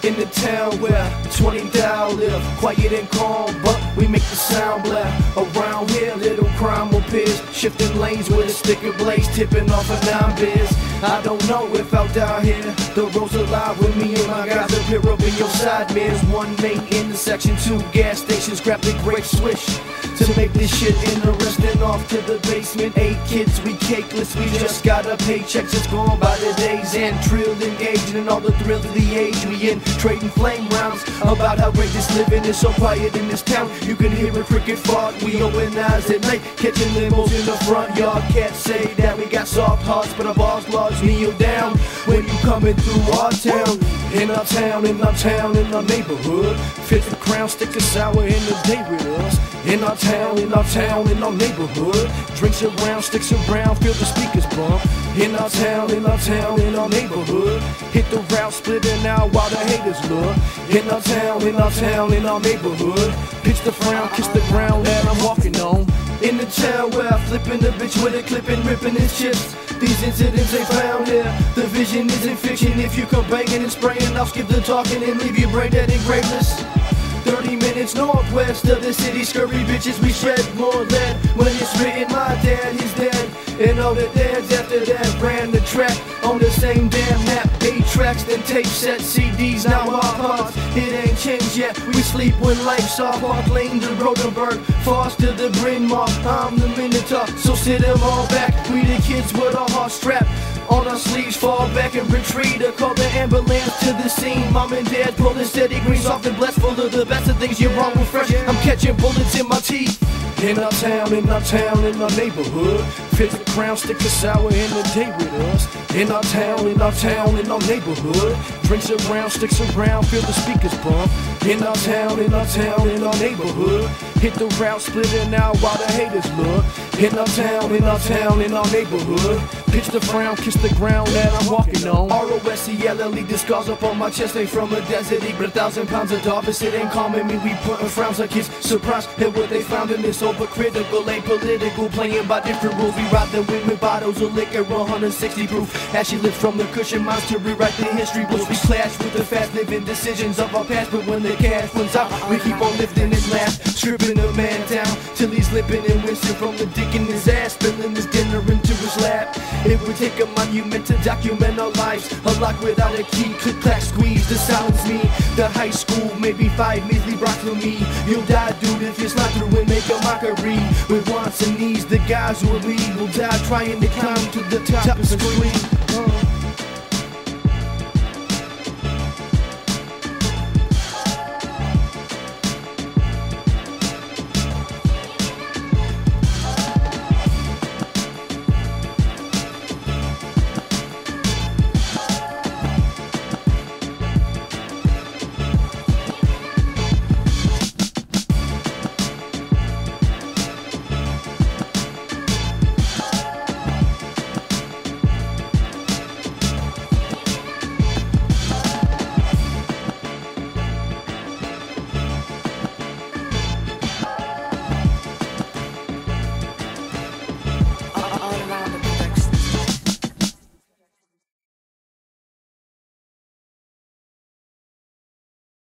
In the town where 20 thou live, quiet and calm, but we make the sound blare. Around here, little crime appears, shifting lanes with a sticker blaze, tipping off a 9-biz. I don't know if out down here, the roads alive with me and my guys appear up in your side mirrors. 1 main intersection, 2 gas stations, grab the great switch to make this shit interesting. Off to the basement, 8 kids, we cakeless, we just got a paycheck, just going by the days and drilled, engaged in all the thrills of the age we in, trading flame rounds about how great this living is. So quiet in this town, you can hear a cricket fart. We open eyes at night, catching limos in the front yard. Can't say that we got soft hearts, but our bars large, kneel down when you coming through our town. In our town, in our town, in our neighborhood, 50 crown, stick a sour in the day with us. In our town, in our town, in our neighborhood, drinks around, sticks around, feel the speakers bump. In our town, in our town, in our neighborhood, hit the route, splitting out while the haters look. In our town, in our town, in our neighborhood, pitch the frown, kiss the ground that I'm walking on. In the town where I flipping the bitch with a clip and ripping his chips. These incidents ain't found here. The vision isn't fiction. If you come banging and spraying, I'll skip the talking and leave your brain dead and graveless. 30 minutes northwest of the city, scurry bitches, we shed more lead. When it's written, my dad, he's dead. And all the dads after that ran the track on the same damn map. 8 tracks, then tape set, CDs, now our hearts. It ain't changed yet, we sleep when life's off. Park Lane to Rodenberg, Foster to Bryn Mawr. I'm the Minotaur, so sit them all back. We the kids with our hearts strapped on our sleeves, fall back and retreat. Or call the ambulance to the scene. Mom and dad pulling steady green, soft and blessed, full of the best of things you brought with fresh. I'm catching bullets in my teeth. In our town, in our town, in our neighborhood, 50 crown, stick a sour in the day with us. In our town, in our town, in our neighborhood, drinks around, sticks around, feel the speakers bump. In our town, in our town, in our neighborhood, hit the route, splitting out while the haters look. In our town, in our town, in our neighborhood, pitch the frown, kiss the ground that I'm walking on. R-O-S-E-L-L-E, the scars up on my chest ain't from a desert eat, but 1,000 pounds of darkness, it ain't calming me. We putting frowns like kids, surprised at what they found in this overcritical, ain't political, playing by different rules. We rob the wind with bottles of liquor, 160 proof. As she lifts from the cushion, minds to rewrite the history books. We clash with the fast living decisions of our past, but when the cash runs out, we keep on lifting his last, stripping a man down till he's limping and wincing from the dick in his ass, spilling his dinner into his lap. It would take a monument to document our lives, a lock without a key, click clack squeeze, the silence me. The high school, maybe 5 measly rocks for me. You'll die, dude, if you slide through and make a mockery. With wants and needs, the guys who will lead will die trying to climb to the top and scream.